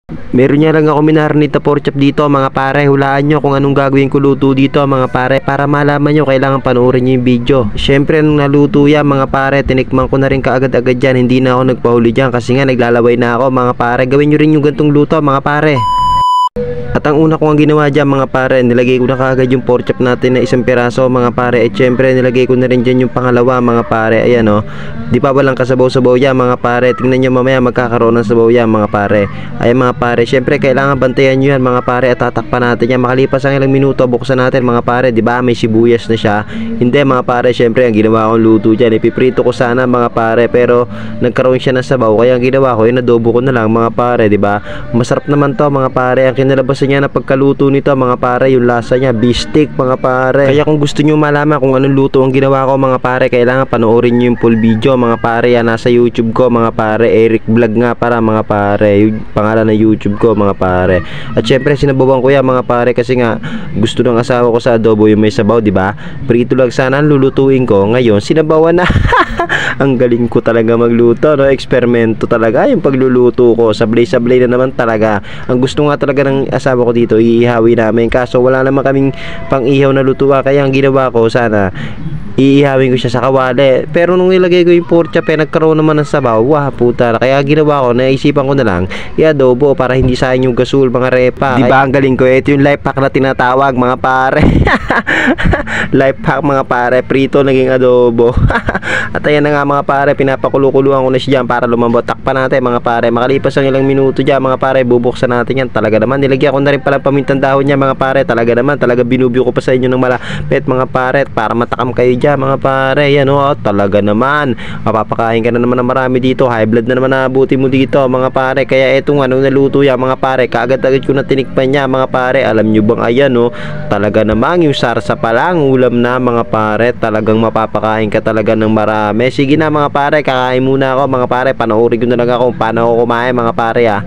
Meron niya lang ako minarinate na pork chop dito mga pare. Hulaan nyo kung anong gagawin ko luto dito mga pare. Para malaman nyo, kailangan panoorin nyo yung video. Syempre nung naluto yan mga pare, tinikman ko na rin kaagad-agad dyan. Hindi na ako nagpahuli dyan kasi nga naglalaway na ako mga pare. Gawin nyo rin yung gantong luto mga pare. At ang una kong ginawa dyan mga pare, nilagay ko na kaagad yung pork chop natin na isang piraso mga pare. At syempre nilagay ko na rin dyan yung pangalawa mga pare. Ayan o, di pa walang kasabaw-sabaw yan mga pare. Tingnan nyo mamaya magkakaroon ng sabaw yan mga pare. Ayan mga pare, syempre kailangan bantayan nyo yan mga pare. At tatakpan natin yan, makalipas ang ilang minuto buksan natin mga pare. Di ba may sibuyas na siya? Hindi mga pare, syempre ang ginawa kong luto dyan, ipiprito ko sana mga pare. Pero nagkaroon siya ng sabaw, kaya ang ginawa ko, inadobo ko na lang mga pare. Di ba masarap naman to mga pare. Ang kinalabasan niya na pagkaluto nito mga pare, yung lasa niya beefsteak mga pare. Kaya kung gusto niyo malaman kung anong luto ang ginawa ko mga pare, kailangan panoorin niyo yung full video mga pare. Yan nasa YouTube ko mga pare, Eric Vlog nga para mga pare, yung pangalan ng YouTube ko mga pare. At syempre sinabawan ko yan mga pare kasi nga gusto ng asawa ko sa adobo yung may sabaw, di ba? Prito lang sana ang lulutuin ko, ngayon sinabawan na. Ang galing ko talaga magluto, no? Eksperimento talaga yung pagluluto ko, sablay-sablay na naman talaga. Ang gusto nga talaga ng asawa ko dito, iihawi namin, kaso wala naman kaming pang ihaw na lutuan, kaya ang ginawa ko sana iihawin ko siya sa kawali. Pero nung nilagay ko yung pork chop, nagkaroon naman ng sabaw. Wah, puta. Kaya ginawa ko, naisipan ko na lang i-adobo para hindi sayang yung gasol mga repa. Diba ang galing ko? Ito yung life hack na tinatawag mga pare. Life hack mga pare, prito naging adobo. At ayan na nga mga pare, pinapakuluan ko na siya dyan para lumambot. Takpan natin mga pare, makalipas ang ilang minuto dyan mga pare, bubuksan natin yan. Talaga naman, nilagyan ko na rin pala pamintang dahon niya mga pare. Talaga naman, talaga binubyo ko pa sa inyo ng malapit mga pare, para matakam kayo dyan mga pare. Yan o, talaga naman mapapakain ka na naman ng marami dito. High blood na naman naabuti mo dito mga pare. Kaya eto nga, nung naluto yan mga pare, kaagad-agad ko na tinikpan niya mga pare. Alam nyo bang ayan o, talaga naman yung sarsa pa lang ulam na mga pare. Talagang mapapakain ka talaga ng marami. Sige na mga pare, kakain muna ako mga pare. Panoorin ko na lang ako kung paano ako kumain mga pare ah.